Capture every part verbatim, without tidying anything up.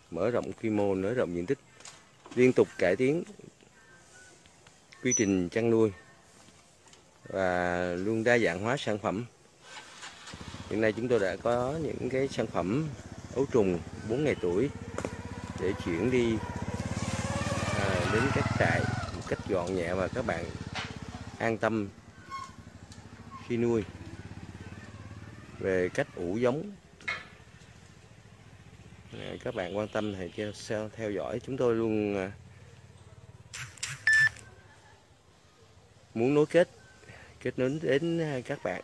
mở rộng quy mô, nới rộng diện tích, liên tục cải tiến quy trình chăn nuôi và luôn đa dạng hóa sản phẩm. Hiện nay chúng tôi đã có những cái sản phẩm ấu trùng bốn ngày tuổi để chuyển đi à, đến các trại một cách gọn nhẹ và các bạn an tâm khi nuôi. Về cách ủ giống, các bạn quan tâm thì theo, theo dõi chúng tôi luôn muốn nối kết kết nối đến các bạn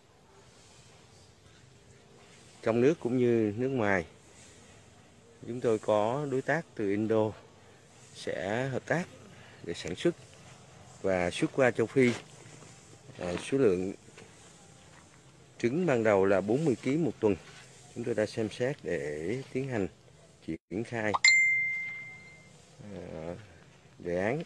trong nước cũng như nước ngoài. Chúng tôi có đối tác từ Indo sẽ hợp tác để sản xuất và xuất qua châu Phi. À, số lượng trứng ban đầu là bốn mươi ki lô gam một tuần. Chúng tôi đã xem xét để tiến hành triển khai à, đề án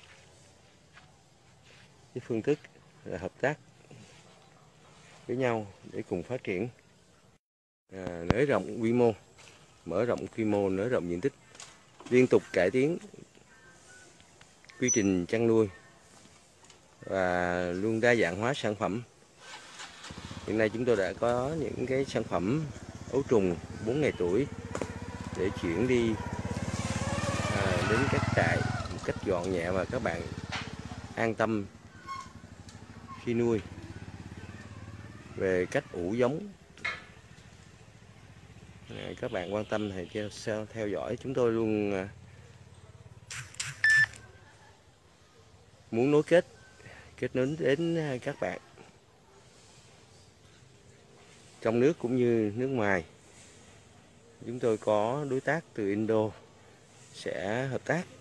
với phương thức là hợp tác với nhau để cùng phát triển, à, nới rộng quy mô, mở rộng quy mô, nới rộng diện tích, liên tục cải tiến quy trình chăn nuôi và luôn đa dạng hóa sản phẩm. Hiện nay chúng tôi đã có những cái sản phẩm ấu trùng bốn ngày tuổi để chuyển đi à, đến các trại một cách gọn nhẹ và các bạn an tâm khi nuôi. Về cách ủ giống, à, các bạn quan tâm thì theo, theo dõi chúng tôi luôn à, muốn nối kết kết nối đến các bạn trong nước cũng như nước ngoài. Chúng tôi có đối tác từ Indo sẽ hợp tác